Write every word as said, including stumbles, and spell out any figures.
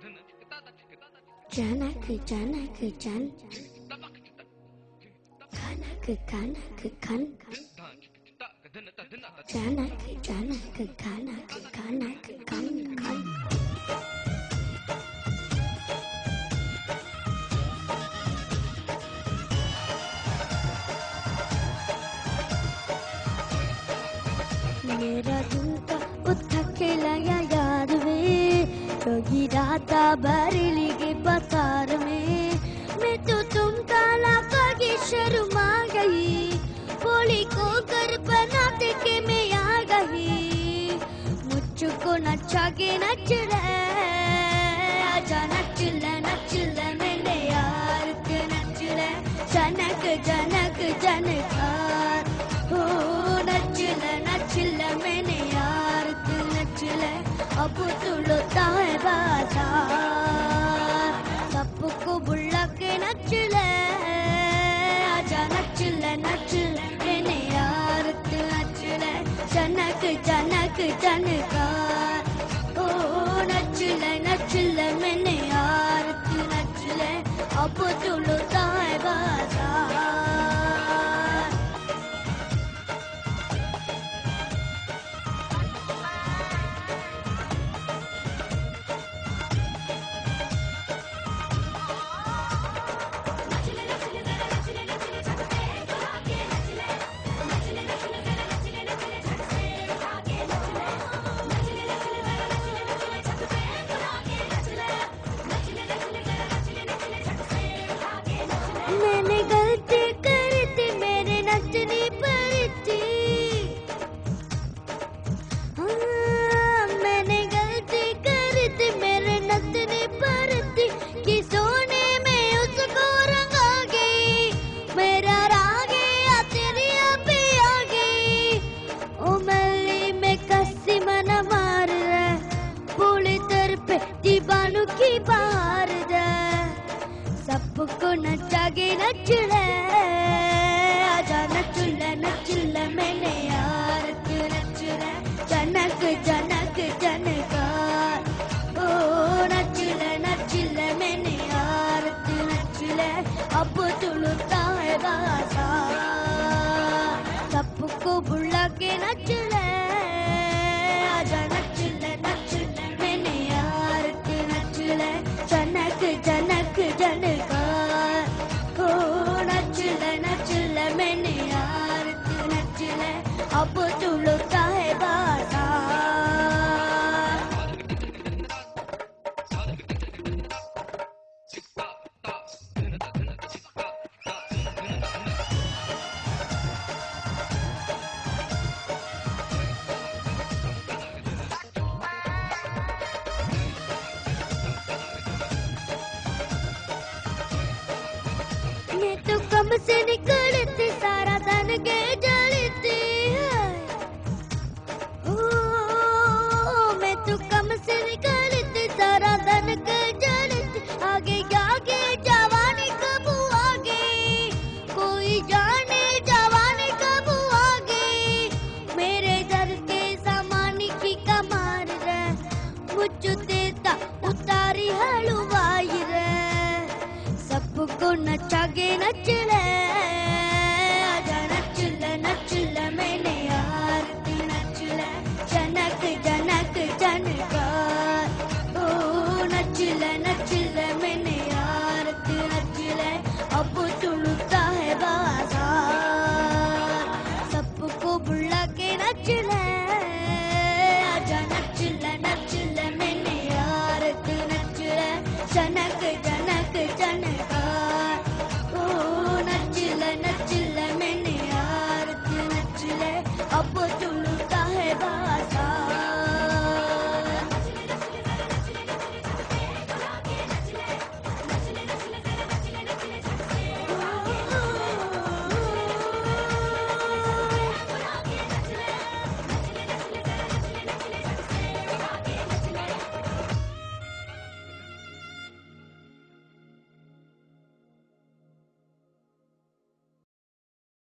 Janak janak jan Kanak kanak kan Janak janak kanak kanak kan kan मेरा दिल का उठा के लाया याद में रोगी राता बरेली के बाजार में मैं तो तुम काला कागे शर्मा गई बोली को घर बनाते के मैं आ गई मुझको नचा के नच रहे आजा नच ले नच ले मेरे यार के नच ले जनक जनक जनकार हो नच ले नच ले मैंने यार तू नच ले अब तू लुटा है बाजार सबको बुला के नच ले आजा नच ले नच ले मैंने यार तू नच ले जनक जनक जनकार हो नच ले नच ले मैंने यार तू नच ले अब तू लुटा है बाजार मैंने गलती करी थी मेरे नचनी पर थी हाँ, मैंने गलती करी थी मेरे नचनी पर थी कि सोने में उसको रंगा गई मेरा रागे या तेरी अभी आ गई ओ मल्ली में कसी मन मार रहा पूरी तरह पे दीवानों की बाहर दे सबको नचागे नच ले आजा नच ले नच ले मैंने यार तू नच ले जनक जनक जनकार ओ नच ले नच ले मैंने यार तू नच ले अब तू लुटा है बाजार सबको बुला के नच ले आजा नच ले नच ले मैंने यार तू नच ले जनक जनक जनकार हो नच ले नच ले मैंने यार तू नच ले अब तू लुटा है बाजार मैं तो कम से